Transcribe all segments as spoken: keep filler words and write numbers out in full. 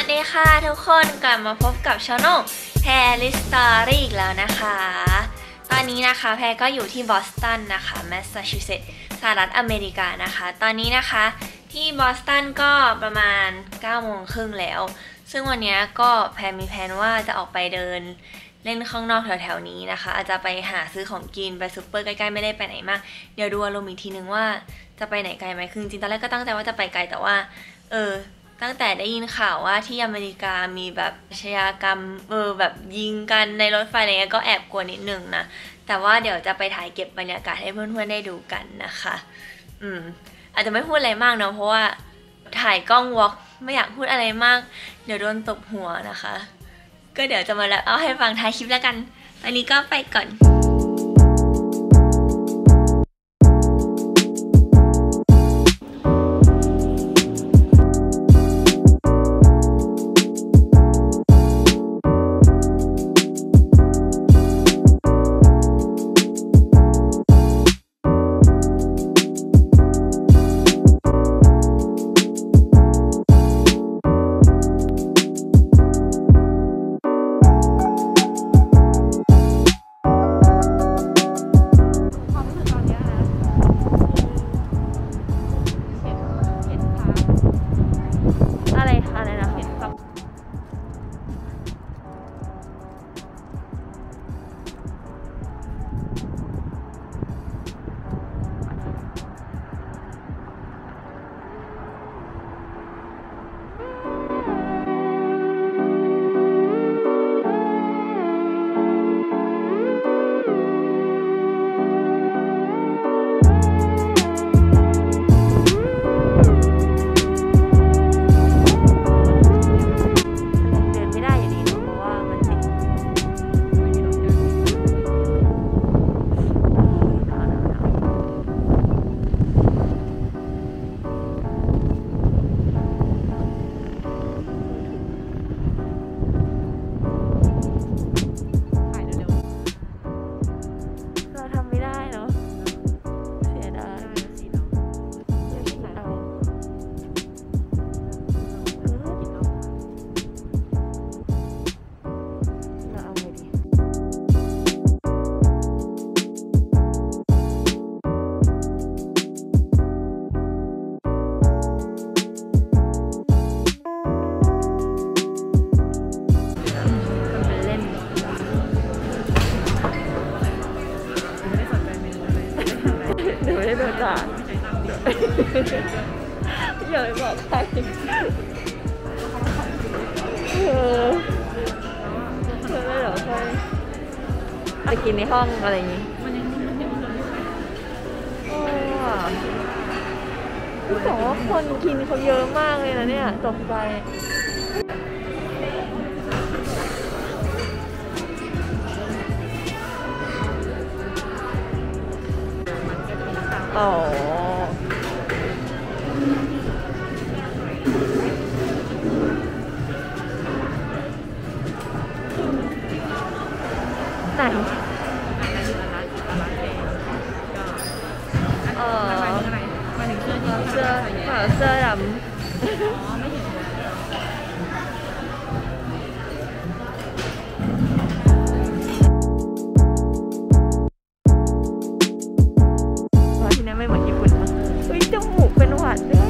ดีค่ะทุกคนกลับมาพบกับช่อง Paris Story อีกแล้วนะคะตอนนี้นะคะแพรก็อยู่ที่บอสตันนะคะแมสซาชูเซตส์สหรัฐอเมริกานะคะตอนนี้นะคะที่บอสตันก็ประมาณเก้าโมงครึ่งแล้วซึ่งวันนี้ก็แพรมีแผนว่าจะออกไปเดินเล่นข้างนอกแถวๆนี้นะคะอาจจะไปหาซื้อของกินไปซูเปอร์ใกล้ๆไม่ได้ไปไหนมากเดี๋ยวดูอารมณ์อีกทีนึงว่าจะไปไหนไกลไหมคือจริงๆตอนแรกก็ตั้งใจว่าจะไปไกลแต่ว่าเออตั้งแต่ได้ยินข่าวว่าที่อเมริกามีแบบอาชญากรรมเออแบบยิงกันในรถไฟอะไรเงี้ยก็แอบกลัวนิดนึงนะแต่ว่าเดี๋ยวจะไปถ่ายเก็บบรรยากาศให้เพื่อนๆได้ดูกันนะคะอืมอาจจะไม่พูดอะไรมากเนาะเพราะว่าถ่ายกล้องวอล์กไม่อยากพูดอะไรมากเดี๋ยวโดนตบหัวนะคะก็เดี๋ยวจะมาแล้วเอาให้ฟังท้ายคลิปแล้วกันตอนนี้ก็ไปก่อนอย่าไปบอกใครเออเพื่อนไม่หรอกใครไปกินในห้องอะไรอย่างงี้โอ้แต่ว่าคนกินเขาเยอะมากเลยนะเนี่ยตกใจอ๋อไหนเออมาถึงเสื้อที่เสื้อเสื้อดำที่นั่นไม่เหมือนญี่ปุ่นนะอุ้ยจมูกเป็นหวัดด้วย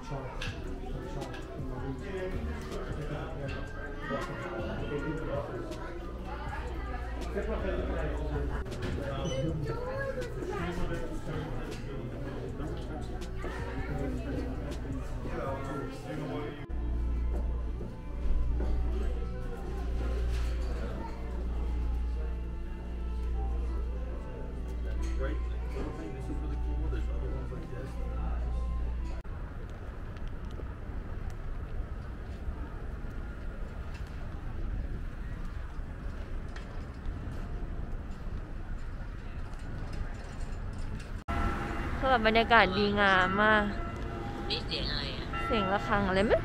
คือแบบบรรยากาศดีงามมากนี่เสียงอะไรอ่ะเสียงระฆังอะไรไหม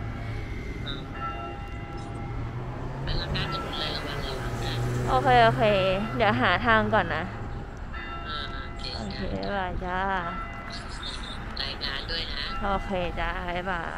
เป็นระฆังกันหมดเลยระวังระวังนะโอเค โอเค เดี๋ยวหาทางก่อนนะอ่าโอเคโอเคบายจ้ารายงานด้วยนะโอเคจ้าบ๊ายบาย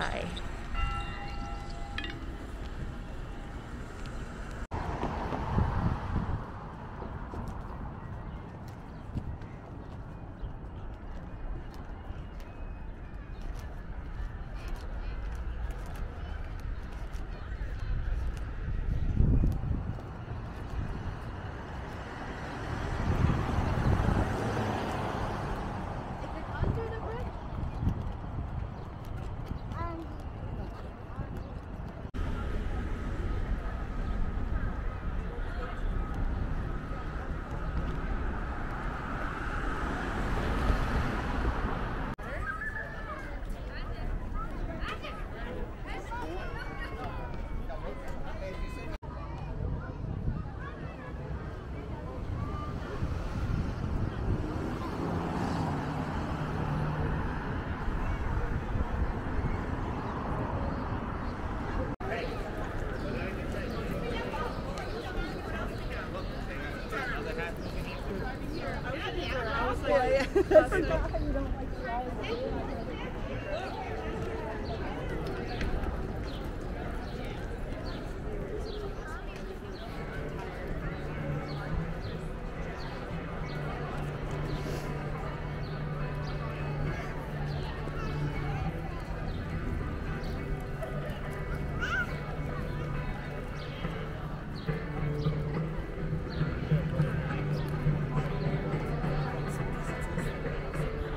เ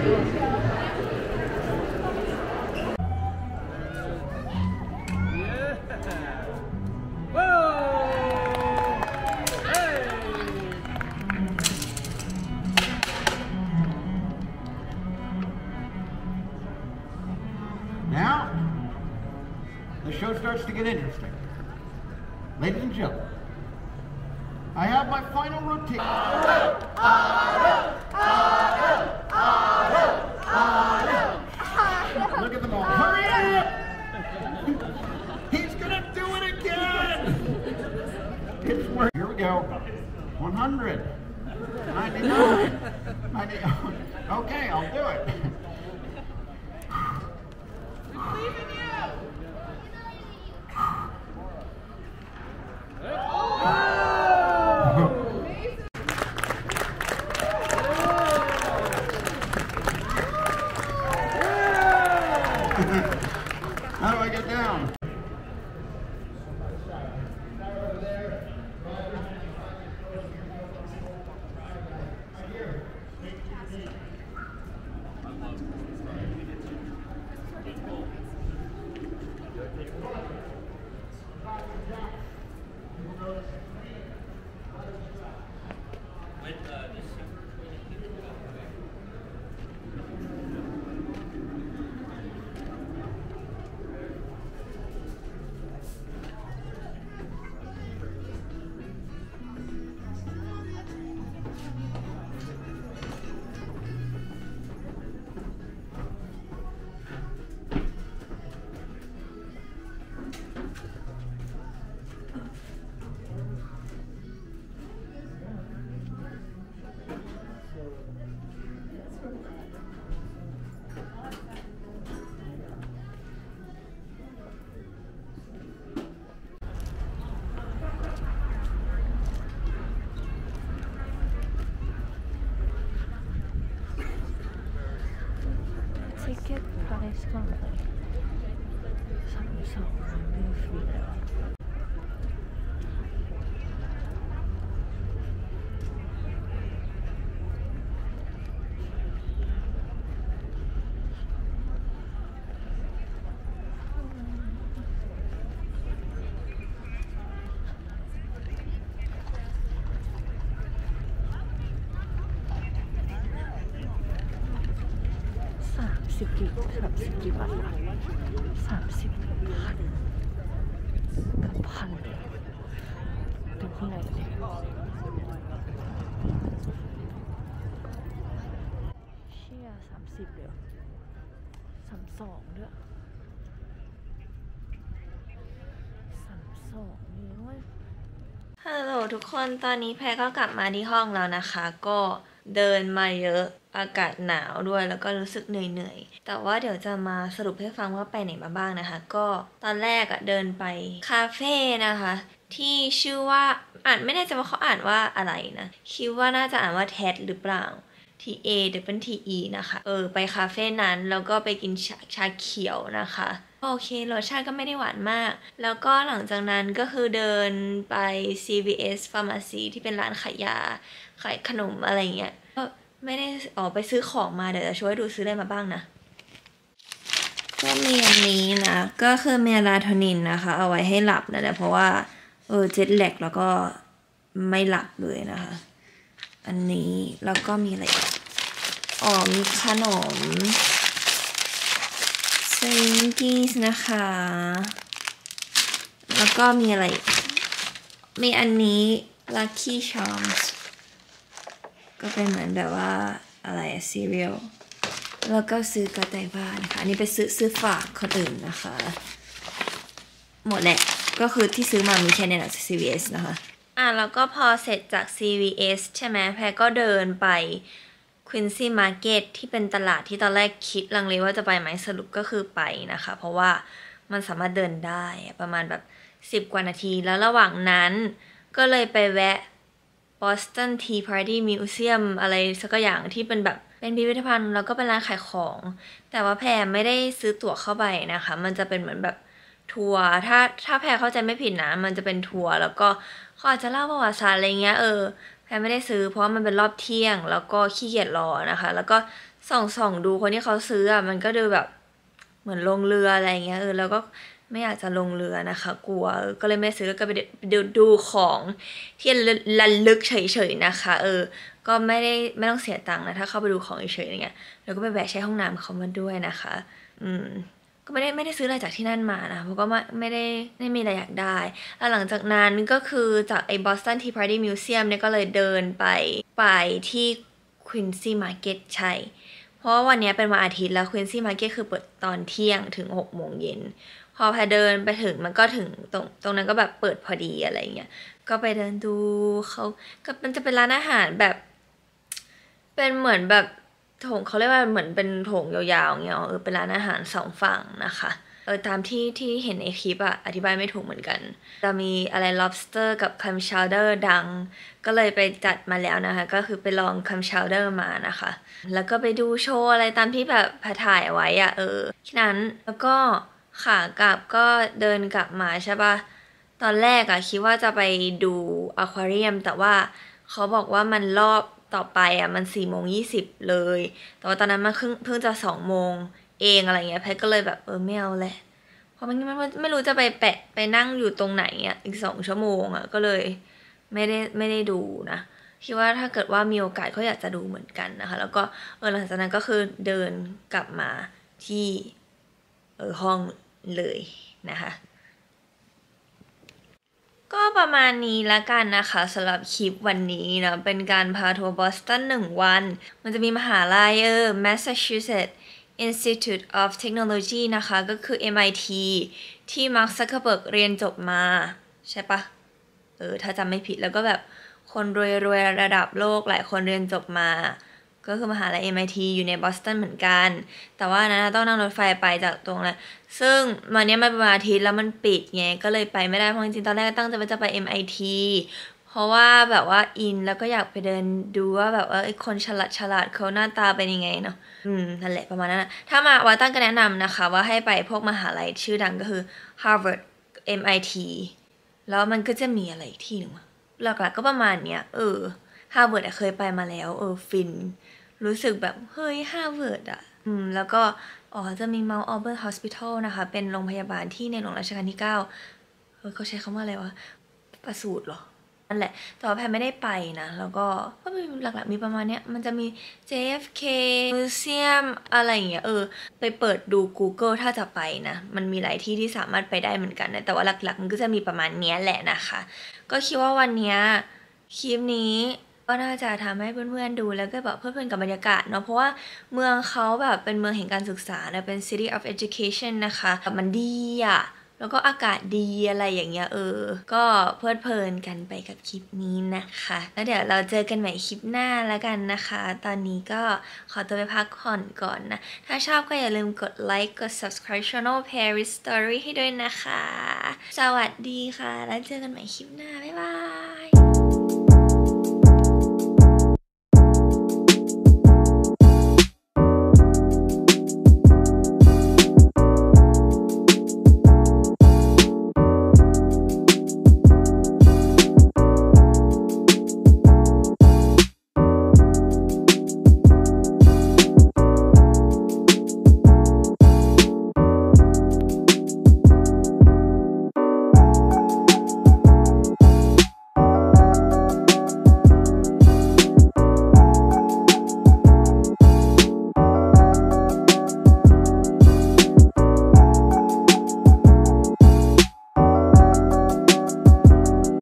Now, the show starts to get interesting. Ladies and gentlemen, I have my final routine. Look at them all. Hurry up! He's gonna do it again! It's work. Here we go. one hundred. ninety-nine. ninety. Okay, I'll do it. How do I get down? Ticket price เท่าไหร่สามสองเลือกฟรีแล้วสามสิบกี่สามสิบกี่บาทวะสามสิบพันกับพันดูข้างในเลยเชี่ยสามสิบเลยสามสองด้วยสามสองนี่เว้ยฮัลโหลทุกคนตอนนี้แพรก็กลับมาที่ห้องแล้วนะคะก็เดินมาเยอะอากาศหนาวด้วยแล้วก็รู้สึกเหนื่อยๆแต่ว่าเดี๋ยวจะมาสรุปให้ฟังว่าไปไหนมาบ้างนะคะก็ตอนแรกอะเดินไปคาเฟ่นะคะที่ชื่อว่าอ่านไม่แน่ใจว่าเขาอ่านว่าอะไรนะคิดว่าน่าจะอ่านว่าเท็ดหรือเปล่า T A W T E นะคะเออไปคาเฟ่นั้นแล้วก็ไปกินชาชาเขียวนะคะโอเครสชาติก็ไม่ได้หวานมากแล้วก็หลังจากนั้นก็คือเดินไป ซี วี เอส Pharmacy ที่เป็นร้านขายยาขายขนมอะไรเงี้ยก็ไม่ได้ออกไปซื้อของมาเดี๋ยวจะช่วยดูซื้ออะไรมาบ้างนะก็มีอันนี้นะก็คือเมลาโทนินนะคะเอาไว้ให้หลับนะเพราะว่าเออเจ็ตแลกแล้วก็ไม่หลับเลยนะคะอันนี้แล้วก็มีอะไรอ๋อมีขนมซิงกี้นะคะแล้วก็มีอะไรมีอันนี้ Lucky Charms ก็เป็นเหมือนแบบว่าอะไรอะซีเรียลแล้วก็ซื้อกระต่ายบ้านค่ะอันนี้ไปซื้อซื้อฝากคนอื่นนะคะหมดแหละก็คือที่ซื้อมามีแค่ในหนัง ซี วี เอส นะคะอ่ะแล้วก็พอเสร็จจาก ซี วี เอส ใช่ไหมแพรก็เดินไป Quincy Market ที่เป็นตลาดที่ตอนแรกคิดลังเลว่าจะไปไหมสรุปก็คือไปนะคะเพราะว่ามันสามารถเดินได้ประมาณแบบสิบกว่านาทีแล้วระหว่างนั้นก็เลยไปแวะ Boston Tea Party Museum อะไรสักอย่างที่เป็นแบบเป็นพิพิธภัณฑ์แล้วก็เป็นร้านขายของแต่ว่าแพรไม่ได้ซื้อตั๋วเข้าไปนะคะมันจะเป็นเหมือนแบบทัวร์ถ้าถ้าแพรเข้าใจไม่ผิดนะมันจะเป็นทัวร์แล้วก็เขาอาจจะเล่าประวัติศาสตร์อะไรเงี้ยเออแพรไม่ได้ซื้อเพราะว่ามันเป็นรอบเที่ยงแล้วก็ขี้เกียจรอนะคะแล้วก็ส่องส่องดูคนที่เขาซื้ออ่ะมันก็ดูแบบเหมือนลงเรืออะไรเงี้ยเออแล้วก็ไม่อยากจะลงเรือนะคะกลัวก็เลยไม่ซื้อแล้วก็ไปดูดูของที่ระลึกเฉยๆนะคะเออก็ไม่ได้ไม่ต้องเสียตังค์นะถ้าเข้าไปดูของเฉยๆอย่างเงี้ยแล้วก็ไปแวะใช้ห้องน้ำเขามาด้วยนะคะอืมก็ไม่ได้ไม่ได้ซื้ออะไรจากที่นั่นมานะเพราะก็ไม่ไม่ได้ไม่มีอะไรอยากได้แล้วหลังจากนั้นก็คือจากไอ้ Boston Tea Party Museum เนี่ยก็เลยเดินไปไปที่ Quincy Market ใช่เพราะว่าวันนี้เป็นวันอาทิตย์แล้ว Quincy Market คือเปิดตอนเที่ยงถึงหกโมงเย็นพอแพรเดินไปถึงมันก็ถึงตรงตรงนั้นก็แบบเปิดพอดีอะไรเงี้ยก็ไปเดินดูเขาก็มันจะเป็นร้านอาหารแบบเป็นเหมือนแบบโถงเขาเรียกว่าเหมือนเป็นโถงยาวๆเงี้ยเออเป็นร้านอาหารสองฝั่งนะคะเออตามที่ที่เห็นในคลิปอะอธิบายไม่ถูกเหมือนกันจะมีอะไร lobster กับ clam chowder ดังก็เลยไปจัดมาแล้วนะคะก็คือไปลอง clam chowder มานะคะแล้วก็ไปดูโชว์อะไรตามที่แบบแพรถ่ายไว้อะเออแค่นั้นแล้วก็ขากลับก็เดินกลับมาใช่ปะตอนแรกอะคิดว่าจะไปดูอควาเรียมแต่ว่าเขาบอกว่ามันรอบต่อไปอะมันสี่โมงยี่สิบเลยแต่ว่าตอนนั้นมันเพิ่งเพิ่งจะสองโมงเองอะไรเงี้ยแพทก็เลยแบบเออไม่เอาแหละเพราะมันไม่ไม่รู้จะไปแปะไปนั่งอยู่ตรงไหนอะอีกสองชั่วโมงอะก็เลยไม่ได้ไม่ได้ดูนะคิดว่าถ้าเกิดว่ามีโอกาสก็อยากจะดูเหมือนกันนะคะแล้วก็เออหลังจากนั้นก็คือเดินกลับมาที่เออห้องเลยนะคะก็ประมาณนี้ละกันนะคะสำหรับคลิปวันนี้นะเป็นการพาทัวร์บอสตันหนึ่งวันมันจะมีมหาลัยเออ Massachusetts Institute of Technology นะคะก็คือ เอ็ม ไอ ที ที่มาร์ค ซักเคอร์เบิร์กเรียนจบมาใช่ปะเออถ้าจำไม่ผิดแล้วก็แบบคนรวยๆระดับโลกหลายคนเรียนจบมาก็คือมหาลัย เอ็ม ไอ ที อยู่ในบอสตันเหมือนกันแต่ว่านั้นต้องนั่งรถไฟไปจากตรงนั้นซึ่งวันนี้มันเป็นวันอาทิตย์แล้วมันปิดไงก็เลยไปไม่ได้เพราะจริงๆตอนแรกตั้งใจว่าจะไป เอ็ม ไอ ที เพราะว่าแบบว่าอินแล้วก็อยากไปเดินดูว่าแบบว่าไอ้คนฉลาดฉลาดเขาหน้าตาเป็นยังไงเนาะอืมนั่นแหละประมาณนั้นนะถ้ามาวัดตั้งก็แนะนำนะคะว่าให้ไปพวกมหาลัยชื่อดังก็คือ Harvard เอ็ม ไอ ที แล้วมันก็จะมีอะไรอีกที่หนึ่งหลักๆก็ประมาณเนี้ยเออ Harvard เคยไปมาแล้วเออฟินรู้สึกแบบเฮ้ย Harvard อ่ะอืมแล้วก็อ๋อจะมี Mount Auburn Hospital นะคะเป็นโรงพยาบาลที่ในหลวงรัชกาลที่เก้าเออเขาใช้คำว่าอะไรวะประสูติเหรอนั่นแหละแต่ว่าแพรไม่ได้ไปนะแล้วก็ก็มีหลักๆมีประมาณเนี้ยมันจะมี เจ เอฟ เค Museum อะไรอย่างเงี้ยเออไปเปิดดู Google ถ้าจะไปนะมันมีหลายที่ที่สามารถไปได้เหมือนกันนะแต่ว่าหลักๆมันก็จะมีประมาณเนี้ยแหละนะคะก็คิดว่าวันเนี้ยคลิปนี้ก็น่าจะทำให้เพื่อนๆดูแล้วก็แบบเพลินกับบรรยากาศเนาะเพราะว่าเมืองเขาแบบเป็นเมืองแห่งการศึกษานะเป็น City of Education นะคะมันดีอะแล้วก็อากาศดีอะไรอย่างเงี้ยเออก็เพลิดเพลินกันไปกับคลิปนี้นะคะแล้วเดี๋ยวเราเจอกันใหม่คลิปหน้าแล้วกันนะคะตอนนี้ก็ขอตัวไปพักผ่อนก่อนนะถ้าชอบก็อย่าลืมกดไลค์กด subscribe channel Paris Story ให้ด้วยนะคะสวัสดีค่ะแล้วเจอกันใหม่คลิปหน้าบ๊ายบาย